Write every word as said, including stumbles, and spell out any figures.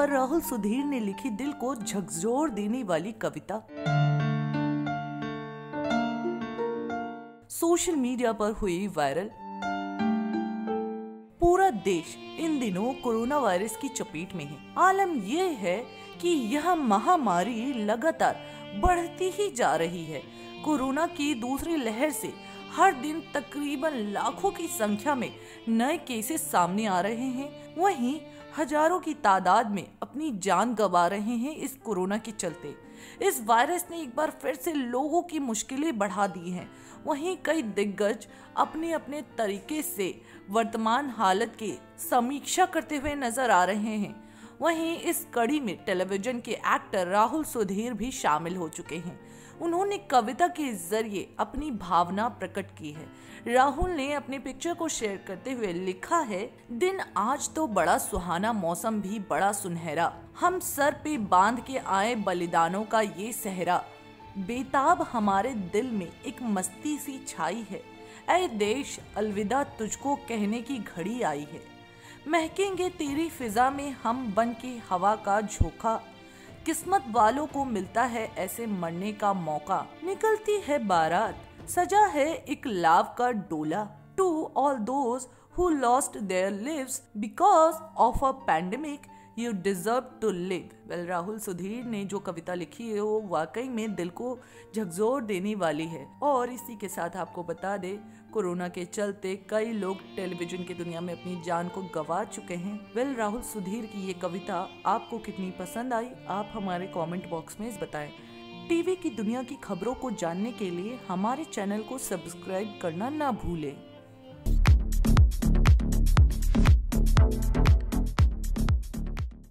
पर राहुल सुधीर ने लिखी दिल को झकझोर देने वाली कविता सोशल मीडिया पर हुई वायरल। पूरा देश इन दिनों कोरोना वायरस की चपेट में है। आलम यह है कि यह महामारी लगातार बढ़ती ही जा रही है। कोरोना की दूसरी लहर से हर दिन तकरीबन लाखों की संख्या में नए केसेस सामने आ रहे हैं। वहीं हजारों की तादाद में अपनी जान गंवा रहे हैं इस कोरोना के चलते। इस वायरस ने एक बार फिर से लोगों की मुश्किलें बढ़ा दी हैं। वहीं कई दिग्गज अपने अपने तरीके से वर्तमान हालत की समीक्षा करते हुए नजर आ रहे हैं। वहीं इस कड़ी में टेलीविजन के एक्टर राहुल सुधीर भी शामिल हो चुके हैं। उन्होंने कविता के जरिए अपनी भावना प्रकट की है। राहुल ने अपने पिक्चर को शेयर करते हुए लिखा है, दिन आज तो बड़ा सुहाना, मौसम भी बड़ा सुनहरा, हम सर पे बांध के आए बलिदानों का ये सहरा, बेताब हमारे दिल में एक मस्ती सी छाई है, ऐ देश अलविदा तुझको कहने की घड़ी आई है, महकेंगे तेरी फिजा में हम बन के हवा का झोंका, किस्मत वालों को मिलता है ऐसे मरने का मौका, निकलती है बारात, सजा है एक लाव का डोला, to all those who lost their lives because of a pandemic, you deserve to live। Well Rahul Sudhir ने जो कविता लिखी है वो वाकई में दिल को झकझोर देने वाली है। और इसी के साथ आपको बता दे, कोरोना के चलते कई लोग टेलीविजन की दुनिया में अपनी जान को गंवा चुके हैं। वेल राहुल सुधीर की ये कविता आपको कितनी पसंद आई, आप हमारे कमेंट बॉक्स में बताएं। टीवी की दुनिया की खबरों को जानने के लिए हमारे चैनल को सब्सक्राइब करना ना भूलें।